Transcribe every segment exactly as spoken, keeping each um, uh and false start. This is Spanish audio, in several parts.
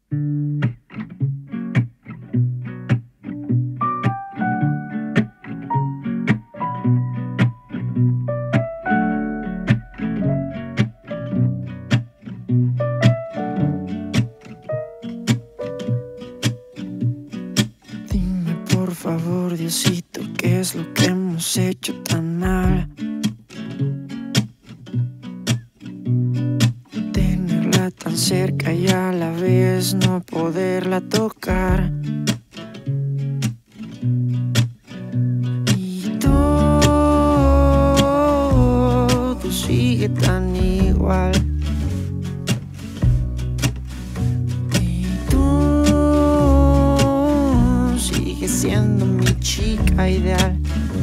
Dime por favor, Diosito, ¿qué es lo que hemos hecho tan mal? Tenerla tan cerca y a la vez no poderla tocar. Y todo sigue tan igual. Y tú sigues siendo mi chica ideal.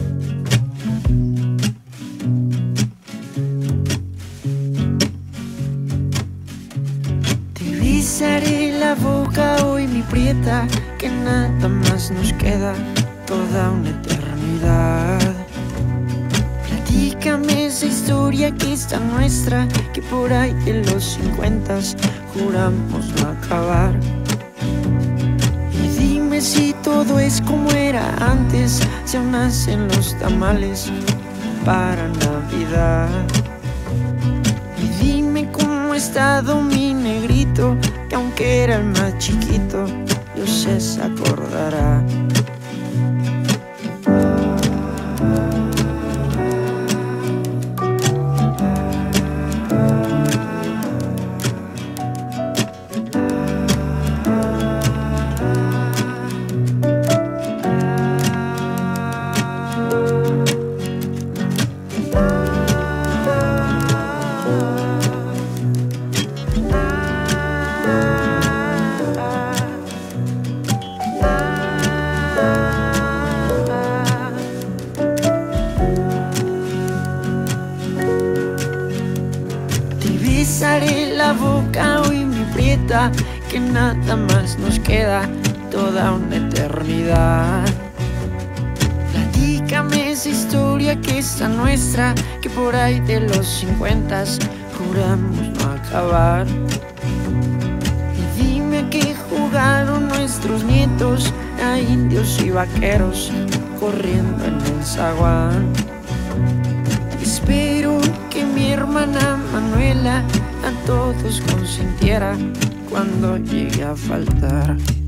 Te besaré la boca hoy, mi prieta, que nada más nos queda, toda una eternidad. Platícame esa historia que es tan nuestra, que por ahí de los cincuentas juramos no acabar. Y dime si todo es como era antes, si aún nacen los tamales para Navidad. Y dime cómo ha estado mi negrito, que aunque era el más chiquito, Dios se acordará. Besaré la boca hoy, mi prieta, que nada más nos queda, toda una eternidad. Platícame esa historia que es tan nuestra, que por ahí de los cincuentas juramos no acabar. Y dime a qué jugaron nuestros nietos, a indios y vaqueros corriendo en el zaguán. Espero que mi hermana Manuela a todos consintiera cuando llegue a faltar.